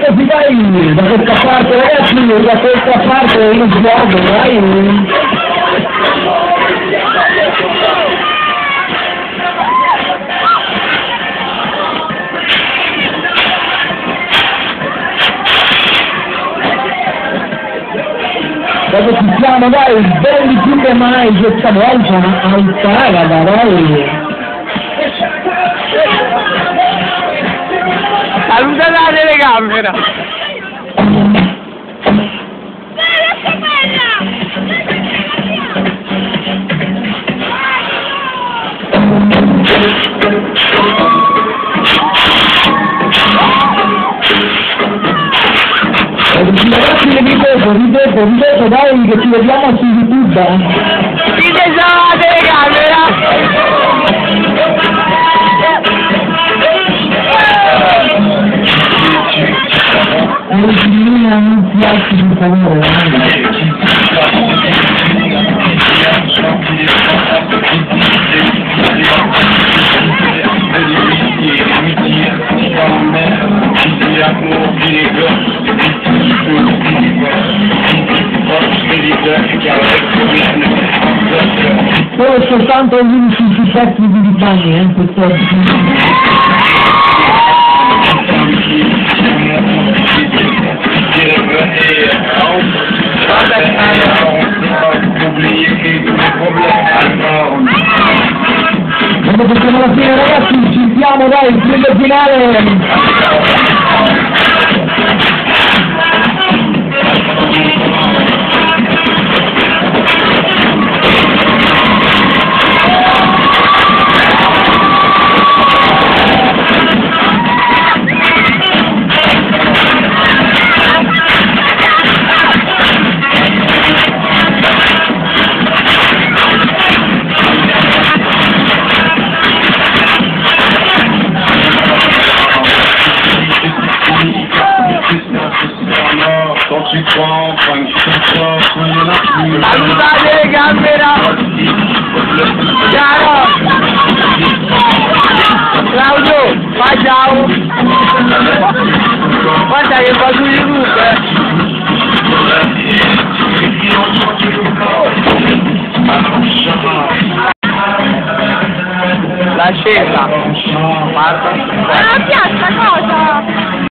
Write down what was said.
Come si vai da questa parte, ragazzi? Da questa parte io sguardo, dai! Dopo ci siamo, dai, ben di più che mai questa volta, alta, raga, dai! Saluta la telecamera! Ragazzi, ripeto, dai, che ci vediamo su YouTube. Dite ciao alla telecamera! Non si alzi per favore, Solo soltanto gli unici pezzi di bagni, questo quando facciamo la fine, ragazzi, ci siamo, dai, il primo finale! Saluta la telecamera!